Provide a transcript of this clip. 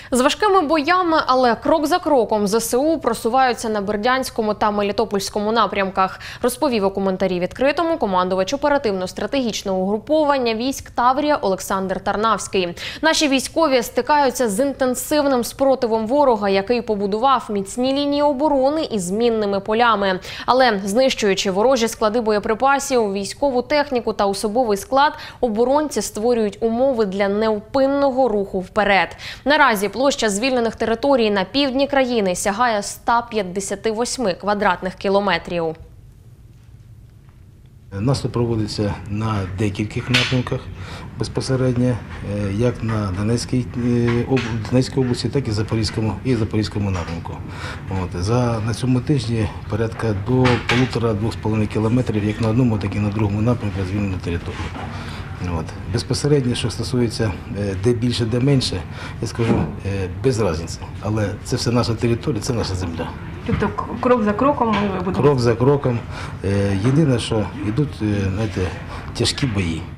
З важкими боями, але крок за кроком ЗСУ просуваються на Бердянському та Мелітопольському напрямках, розповів у коментарі відкритому командувач оперативно-стратегічного угруповання військ Таврія Олександр Тарнавський. Наші військові стикаються з інтенсивним спротивом ворога, який побудував міцні лінії оборони із змінними полями. Але знищуючи ворожі склади боєприпасів, військову техніку та особовий склад, оборонці створюють умови для невпинного руху вперед. Наразі площа звільнених територій на півдні країни сягає 158 квадратних кілометрів. Наступ проводиться на декількох напрямках безпосередньо, як на Донецькій області, так і Запорізькому напрямку. На цьому тижні порядка до 1,5–2,5 кілометрів як на одному, так і на другому напрямку звільнено територію. Безпосередньо, що стосується де більше, де менше, я скажу, без різниці. Але це все наша територія, це наша земля. Тобто крок за кроком ми будемо? Крок за кроком. Єдине, що йдуть, тяжкі бої.